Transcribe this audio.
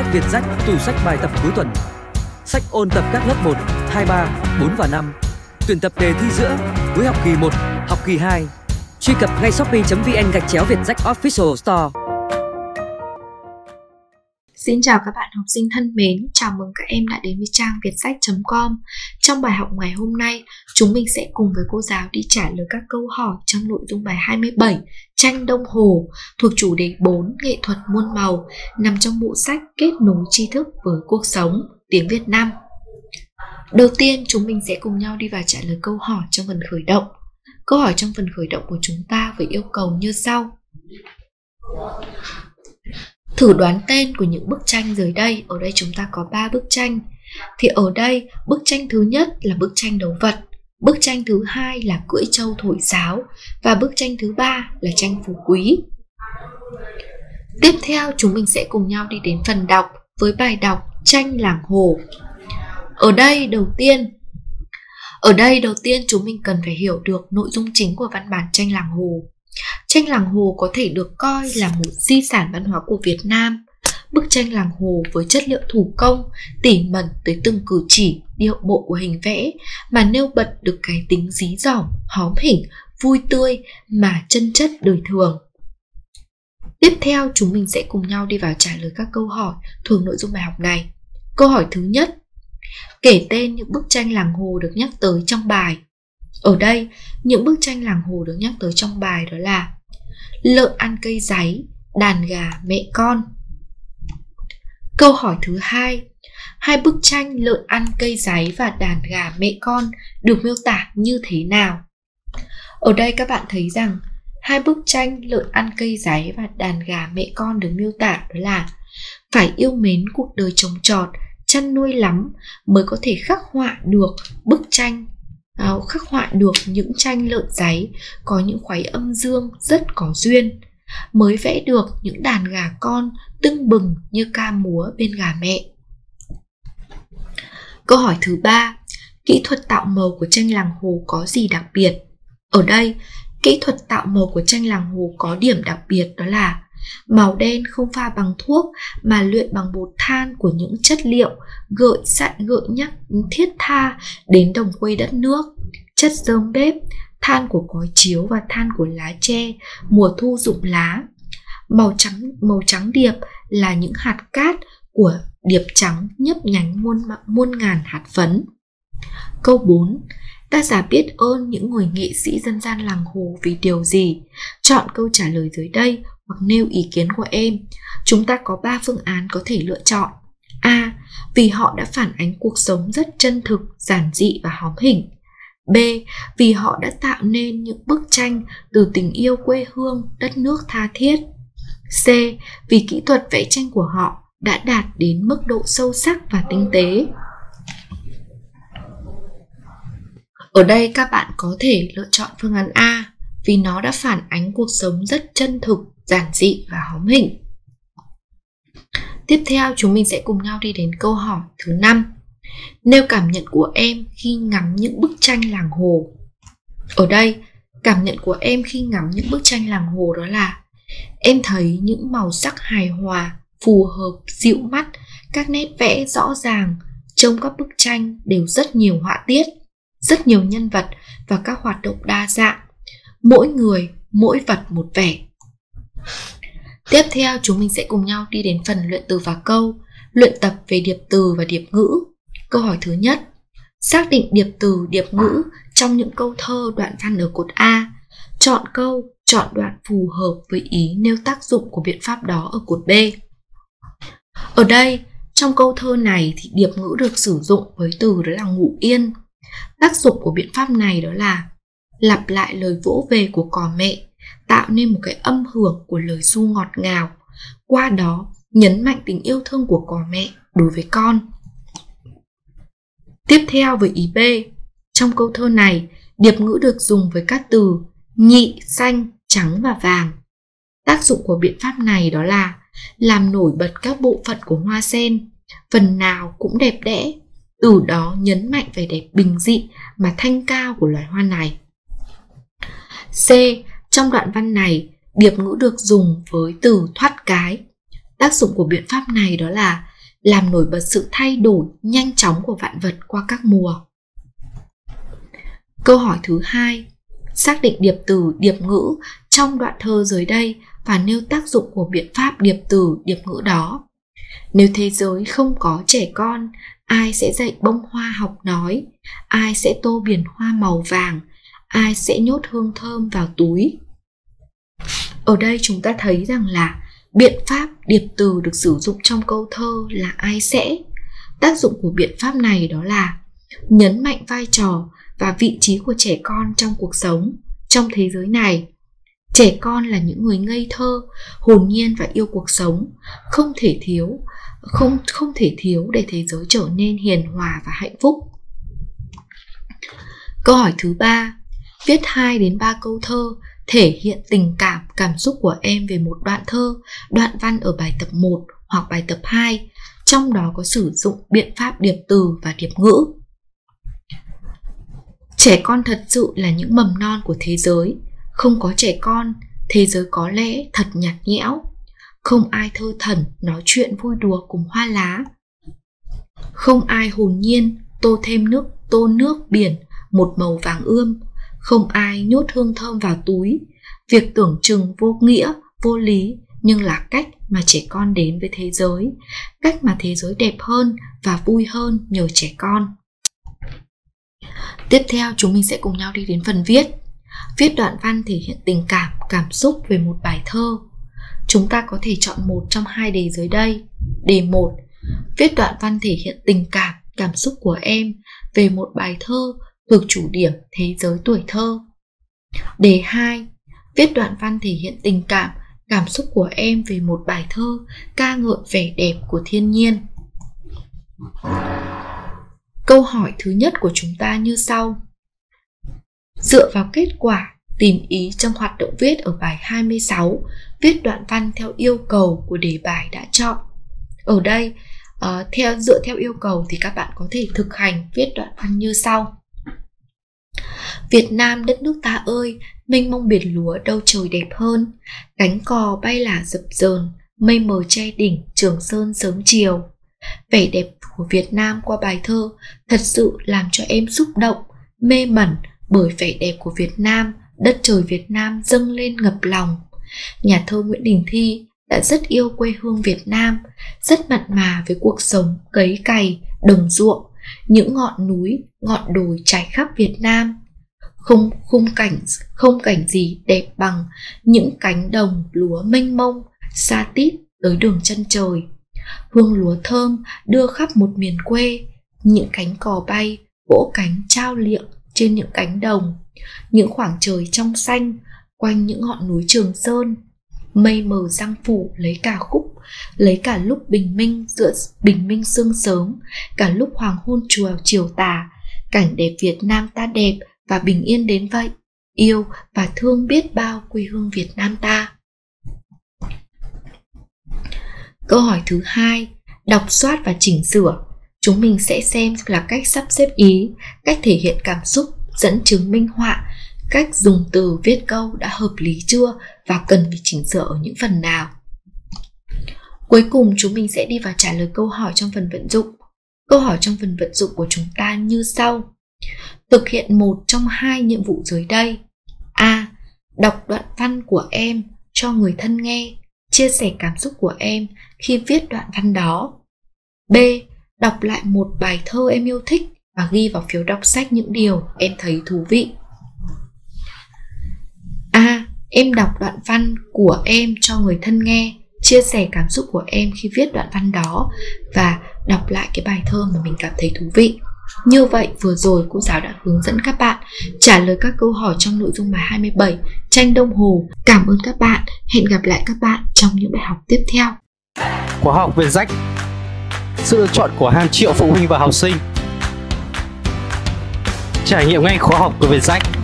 sách Việt Rách, tủ sách bài tập cuối tuần. Sách ôn tập các lớp 1, 2, 3, 4 và 5. Tuyển tập đề thi giữa cuối học kỳ 1, học kỳ 2. Truy cập ngay shopee.vn/Việt Rách Official Store. Xin chào các bạn học sinh thân mến, chào mừng các em đã đến với trang vietzach.com. Trong bài học ngày hôm nay, chúng mình sẽ cùng với cô giáo đi trả lời các câu hỏi trong nội dung bài 27 Tranh Đông Hồ thuộc chủ đề 4 Nghệ thuật muôn màu, nằm trong bộ sách Kết nối tri thức với cuộc sống, tiếng Việt Nam. Đầu tiên, chúng mình sẽ cùng nhau đi vào trả lời câu hỏi trong phần khởi động. Câu hỏi trong phần khởi động của chúng ta với yêu cầu như sau. Thử đoán tên của những bức tranh dưới đây. Ở đây chúng ta có 3 bức tranh. Thì ở đây, bức tranh thứ nhất là bức tranh đấu vật, bức tranh thứ hai là cưỡi trâu thổi sáo, và bức tranh thứ ba là tranh phú quý. Tiếp theo, chúng mình sẽ cùng nhau đi đến phần đọc với bài đọc Tranh Làng Hồ. Ở đây đầu tiên chúng mình cần phải hiểu được nội dung chính của văn bản Tranh Làng Hồ. Tranh Làng Hồ có thể được coi là một di sản văn hóa của Việt Nam. Bức tranh làng Hồ với chất liệu thủ công, tỉ mẩn tới từng cử chỉ, điệu bộ của hình vẽ mà nêu bật được cái tính dí dỏm, hóm hỉnh, vui tươi mà chân chất đời thường. Tiếp theo, chúng mình sẽ cùng nhau đi vào trả lời các câu hỏi thuộc nội dung bài học này. Câu hỏi thứ nhất, kể tên những bức tranh làng Hồ được nhắc tới trong bài. Ở đây, những bức tranh làng Hồ được nhắc tới trong bài đó là lợn ăn cây giấy, đàn gà mẹ con. Câu hỏi thứ hai, hai bức tranh lợn ăn cây giấy và đàn gà mẹ con được miêu tả như thế nào? Ở đây các bạn thấy rằng hai bức tranh lợn ăn cây giấy và đàn gà mẹ con được miêu tả đó là phải yêu mến cuộc đời trồng trọt, chăn nuôi lắm mới có thể khắc họa được những tranh lợn giấy có những khoái âm dương rất có duyên, mới vẽ được những đàn gà con tưng bừng như ca múa bên gà mẹ. Câu hỏi thứ ba, kỹ thuật tạo màu của tranh làng Hồ có gì đặc biệt? Ở đây, kỹ thuật tạo màu của tranh làng Hồ có điểm đặc biệt đó là màu đen không pha bằng thuốc mà luyện bằng bột than của những chất liệu gợi nhắc thiết tha đến đồng quê đất nước, chất rơm bếp, than của cói chiếu và than của lá tre mùa thu rụng lá. Màu trắng điệp là những hạt cát của điệp trắng nhấp nhánh muôn ngàn hạt phấn. Câu 4, tác giả biết ơn những người nghệ sĩ dân gian làng Hồ vì điều gì? Chọn câu trả lời dưới đây hoặc nêu ý kiến của em. Chúng ta có 3 phương án có thể lựa chọn. A. Vì họ đã phản ánh cuộc sống rất chân thực, giản dị và hóm hỉnh. B. Vì họ đã tạo nên những bức tranh từ tình yêu quê hương, đất nước tha thiết. C. Vì kỹ thuật vẽ tranh của họ đã đạt đến mức độ sâu sắc và tinh tế. Ở đây các bạn có thể lựa chọn phương án A, vì nó đã phản ánh cuộc sống rất chân thực, giản dị và hóm hỉnh. Tiếp theo, chúng mình sẽ cùng nhau đi đến câu hỏi thứ 5. Nêu cảm nhận của em khi ngắm những bức tranh làng Hồ. Ở đây, cảm nhận của em khi ngắm những bức tranh làng Hồ đó là em thấy những màu sắc hài hòa, phù hợp, dịu mắt, các nét vẽ rõ ràng. Trong các bức tranh đều rất nhiều họa tiết, rất nhiều nhân vật và các hoạt động đa dạng. Mỗi người, mỗi vật một vẻ. Tiếp theo, chúng mình sẽ cùng nhau đi đến phần luyện từ và câu, luyện tập về điệp từ và điệp ngữ. Câu hỏi thứ nhất, xác định điệp từ, điệp ngữ trong những câu thơ đoạn văn ở cột A. Chọn câu, chọn đoạn phù hợp với ý nêu tác dụng của biện pháp đó ở cột B. Ở đây, trong câu thơ này thì điệp ngữ được sử dụng với từ đó là ngủ yên. Tác dụng của biện pháp này đó là lặp lại lời vỗ về của cò mẹ, tạo nên một cái âm hưởng của lời ru ngọt ngào, qua đó nhấn mạnh tình yêu thương của cò mẹ đối với con. Tiếp theo với ý B, trong câu thơ này, điệp ngữ được dùng với các từ nhị, xanh, trắng và vàng. Tác dụng của biện pháp này đó là làm nổi bật các bộ phận của hoa sen, phần nào cũng đẹp đẽ, từ đó nhấn mạnh vẻ đẹp bình dị mà thanh cao của loài hoa này. C. Trong đoạn văn này, điệp ngữ được dùng với từ thoát cái. Tác dụng của biện pháp này đó là làm nổi bật sự thay đổi nhanh chóng của vạn vật qua các mùa. Câu hỏi thứ 2. Xác định điệp từ, điệp ngữ trong đoạn thơ dưới đây và nêu tác dụng của biện pháp điệp từ, điệp ngữ đó. Nếu thế giới không có trẻ con, ai sẽ dạy bông hoa học nói? Ai sẽ tô biển hoa màu vàng? Ai sẽ nhốt hương thơm vào túi? Ở đây chúng ta thấy rằng là biện pháp điệp từ được sử dụng trong câu thơ là ai sẽ. Tác dụng của biện pháp này đó là nhấn mạnh vai trò và vị trí của trẻ con trong cuộc sống, trong thế giới này. Trẻ con là những người ngây thơ, hồn nhiên và yêu cuộc sống, không thể thiếu để thế giới trở nên hiền hòa và hạnh phúc. Câu hỏi thứ 3. Viết 2 đến 3 câu thơ thể hiện tình cảm, cảm xúc của em về một đoạn thơ, đoạn văn ở bài tập 1 hoặc bài tập 2, trong đó có sử dụng biện pháp điệp từ và điệp ngữ. Trẻ con thật sự là những mầm non của thế giới. Không có trẻ con, thế giới có lẽ thật nhạt nhẽo. Không ai thơ thẩn nói chuyện vui đùa cùng hoa lá. Không ai hồn nhiên tô nước biển một màu vàng ươm. Không ai nhốt hương thơm vào túi. Việc tưởng chừng vô nghĩa, vô lý, nhưng là cách mà trẻ con đến với thế giới, cách mà thế giới đẹp hơn và vui hơn nhờ trẻ con. Tiếp theo chúng mình sẽ cùng nhau đi đến phần viết. Viết đoạn văn thể hiện tình cảm, cảm xúc về một bài thơ. Chúng ta có thể chọn một trong 2 đề dưới đây. Đề 1. Viết đoạn văn thể hiện tình cảm, cảm xúc của em về một bài thơ thuộc chủ điểm thế giới tuổi thơ. Đề 2. Viết đoạn văn thể hiện tình cảm, cảm xúc của em về một bài thơ ca ngợi vẻ đẹp của thiên nhiên. Câu hỏi thứ nhất của chúng ta như sau. Dựa vào kết quả, tìm ý trong hoạt động viết ở bài 26, viết đoạn văn theo yêu cầu của đề bài đã chọn. Ở đây, dựa theo yêu cầu thì các bạn có thể thực hành viết đoạn văn như sau. Việt Nam đất nước ta ơi, mênh mông biển lúa đâu trời đẹp hơn. Cánh cò bay là dập dờn, mây mờ che đỉnh Trường Sơn sớm chiều. Vẻ đẹp của Việt Nam qua bài thơ thật sự làm cho em xúc động, mê mẩn bởi vẻ đẹp của Việt Nam, đất trời Việt Nam dâng lên ngập lòng. Nhà thơ Nguyễn Đình Thi đã rất yêu quê hương Việt Nam, rất mặn mà với cuộc sống cấy cày, đồng ruộng, những ngọn núi, ngọn đồi trải khắp Việt Nam. Không cảnh gì đẹp bằng những cánh đồng lúa mênh mông, xa tít tới đường chân trời. Hương lúa thơm đưa khắp một miền quê, những cánh cò bay, vỗ cánh trao liệng trên những cánh đồng, những khoảng trời trong xanh quanh những ngọn núi Trường Sơn. Mây mờ giăng phủ lấy cả lúc bình minh sương sớm, cả lúc hoàng hôn chiều tà. Cảnh đẹp Việt Nam ta đẹp và bình yên đến vậy, yêu và thương biết bao quê hương Việt Nam ta. Câu hỏi thứ 2, đọc soát và chỉnh sửa. Chúng mình sẽ xem là cách sắp xếp ý, cách thể hiện cảm xúc, dẫn chứng minh họa, cách dùng từ viết câu đã hợp lý chưa và cần phải chỉnh sửa ở những phần nào. Cuối cùng chúng mình sẽ đi vào trả lời câu hỏi trong phần vận dụng. Câu hỏi trong phần vận dụng của chúng ta như sau. Thực hiện một trong 2 nhiệm vụ dưới đây. A. Đọc đoạn văn của em cho người thân nghe, chia sẻ cảm xúc của em khi viết đoạn văn đó. B. Đọc lại một bài thơ em yêu thích và ghi vào phiếu đọc sách những điều em thấy thú vị. A. Em đọc đoạn văn của em cho người thân nghe, chia sẻ cảm xúc của em khi viết đoạn văn đó và đọc lại cái bài thơ mà mình cảm thấy thú vị. Như vậy vừa rồi cô giáo đã hướng dẫn các bạn trả lời các câu hỏi trong nội dung bài 27 tranh đồng hồ. Cảm ơn các bạn, hẹn gặp lại các bạn trong những bài học tiếp theo. Khóa học Vietjet, sự lựa chọn của hàng triệu phụ huynh và học sinh. Trải nghiệm ngay khóa học của Vietjet.